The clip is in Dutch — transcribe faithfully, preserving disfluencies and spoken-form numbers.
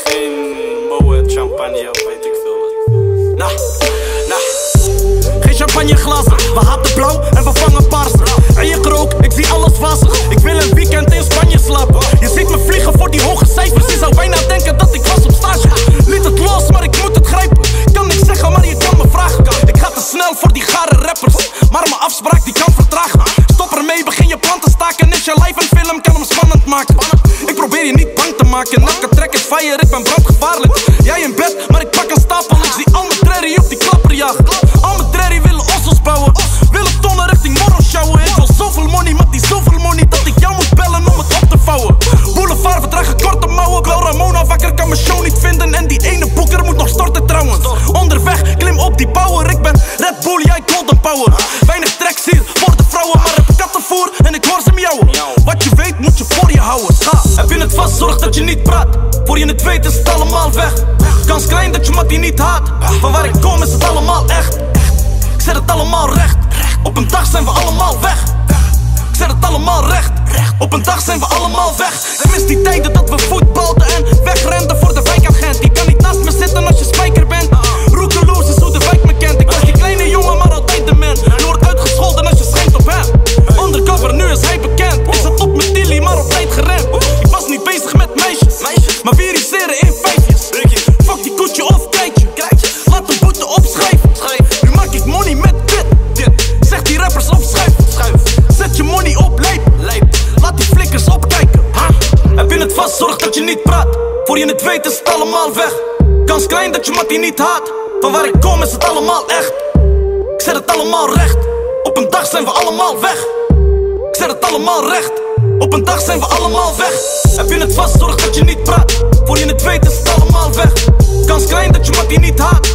geen Moet champagne of weet ik veel wat. Nah, nah. Geen champagneglazen, we haten blauw en we vangen paars. En je rook, ik zie alles wazig. Ik wil een weekend in Spanje slapen. Je ziet me vliegen voor die hoge cijfers. Je zou bijna denken dat ik was op stage. Liet het los, maar ik moet het grijpen. Kan niks zeggen, maar je kan me vragen. Ik ga te snel voor die gare rappers, maar mijn afspraak die kan vertragen. Stop ermee, begin je plan te staken. Is je live een film, kan hem spannend maken. Ik probeer je niet bang te maken. Elke track is fire, ik ben brandgevaarlijk. Jij in bed, maar ik pak een stapel. Ik zie al mijn trerry op die klapper jagen. Al mijn trerry willen ossels bouwen. Willen tonnen richting morrow showen. Ik wil zoveel money, maar die zoveel money dat ik jou moet bellen om het op te vouwen. Boulevard, we dragen korte mouwen. Ik wil Ramona wakker, kan mijn show niet vinden. En die ene boeker moet nog storten trouwens. Onderweg, klim op die power. Ik ben Red Bull, jij Golden Power. Weinig tracks hier voor de vrouwen, maar heb kattenvoer en ik hoor ze miauwen. Wat je weet moet je voor je houden. Scha, heb je het vast, zorg dat je niet praat. Voor je het weet is het allemaal weg. Kans klein dat je Mattie niet haat. Van waar ik kom is het allemaal echt. Ik zet het allemaal recht. Op een dag zijn we allemaal weg. Ik zet het allemaal recht. Op een dag zijn we allemaal weg. Ik mis die tijden dat we voetbalden en wegrenden voor de wijkagent. Je kan niet naast me zitten als je spijker bent. Roekeloos is hoe de wijk me kent. Ik was die kleine jongen, maar altijd de man. Je wordt uitgescholden als je schijnt op hem. Undercover, nu is hij bekend. Ik zat op mijn tilly, maar op tijd gerend. Ik was niet bezig met meisjes, maar viriseren in vijfjes. Fuck die koetje of kijkje. Laat de boete opschrijven. Nu maak ik money met dit. Zeg die rappers opschuiven. Zet je money op lijp. Laat die flikkers opkijken. Heb je het vast, zorg dat je niet praat. Voor je het weet is het allemaal weg. Kans klein dat je Mattie niet haat. Van waar ik kom is het allemaal echt. Ik zet het allemaal recht. Op een dag zijn we allemaal weg. Ik zet het allemaal recht. Op een dag zijn we allemaal weg. Heb je het vast, zorg dat je niet praat. Voor je het weet is het allemaal weg. Kans klein dat je Mattie niet haat.